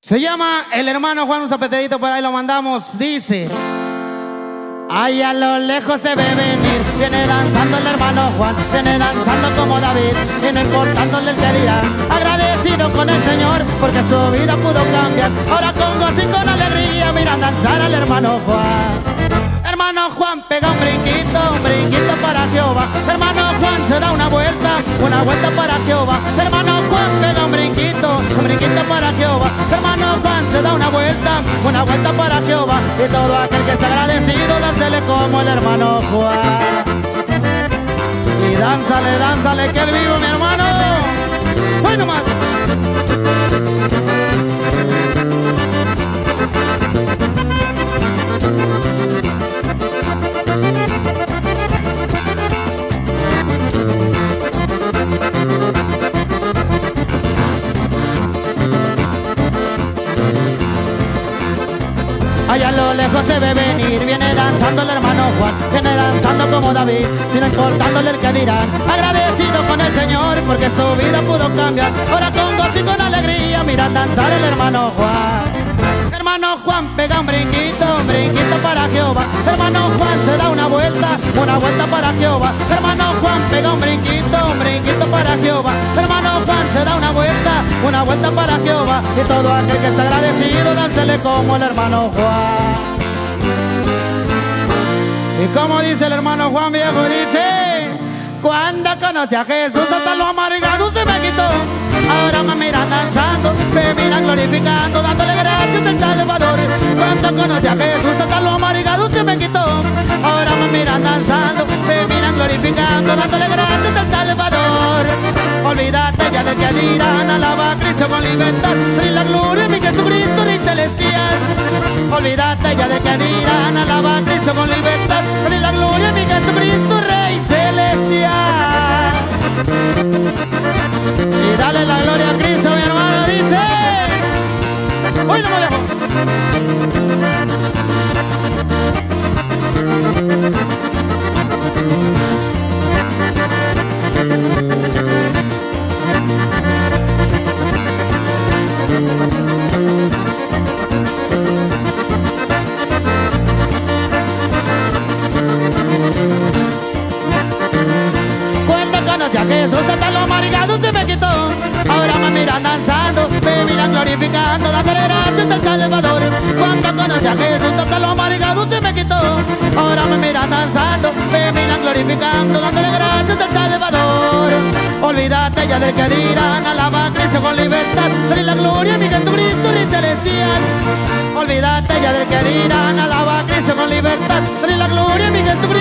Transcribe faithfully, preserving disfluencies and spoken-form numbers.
Se llama El Hermano Juan, un zapetedito por ahí lo mandamos, dice: ahí a lo lejos se ve venir, viene danzando el hermano Juan, viene danzando como David, y no importándole el que dirá, agradecido con el Señor, porque su vida pudo cambiar, ahora con gozo y con alegría, miran danzar al hermano Juan. Hermano Juan pega un brinquito, un brinquito para Jehová, hermano Juan se da una vuelta, una vuelta para Jehová, hermano Juan pega un brinquito, un brinquito para Jehová, hermano Juan se da una vuelta, una vuelta para Jehová, y todo aquel que está agradecido, dánsele como el hermano Juan. Y dánzale, dánzale que él vivo, mi hermano. ¡Voy nomás! Allá a lo lejos se ve venir, viene danzando el hermano Juan, viene danzando como David, y no importándole el que dirán, agradecido con el Señor, porque su vida pudo cambiar, ahora con gozo y con alegría, miran danzar el hermano Juan. Hermano Juan pega un brinquito, un brinquito para Jehová, hermano Juan se da una vuelta, una vuelta para Jehová, hermano Juan pega un brinquito, un brinquito para Jehová, hermano Juan se da una vuelta, una vuelta para Jehová, y todo aquel que está agradecido, dánsele como el hermano Juan. Y como dice el hermano Juan viejo, dice: cuando conocí a Jesús hasta lo amargado se me quitó, ahora me miran danzando, me miran glorificando, dándole gracias al Salvador. Cuando conocí a Jesús hasta lo amargado se me quitó, ahora me miran danzando, me miran glorificando, dándole gracias al Salvador. Olvídate ya del que dirán, alaba a Cristo con libertad, y la gloria mi Jesucristo Rey celestial. Olvídate ya del que dirán, alaba a Cristo con libertad, y la gloria mi Jesucristo Rey celestial. Y dale la gloria a Cristo, mi hermano, dice: hoy no me dejo. Ya Jesús hasta lo amargado se me quitó, ahora me miran danzando, me miran glorificando, dándole gracias al Salvador. Cuando conocí a Jesús hasta lo amargado se me quitó, ahora me miran danzando, me miran glorificando, dándole gracias al Salvador. Olvídate ya del que dirán, alaba a Cristo con libertad, y la gloria mi Jesucristo Rey celestial. Olvídate ya del que dirán, alaba a Cristo con libertad, y la gloria mi Jesucristo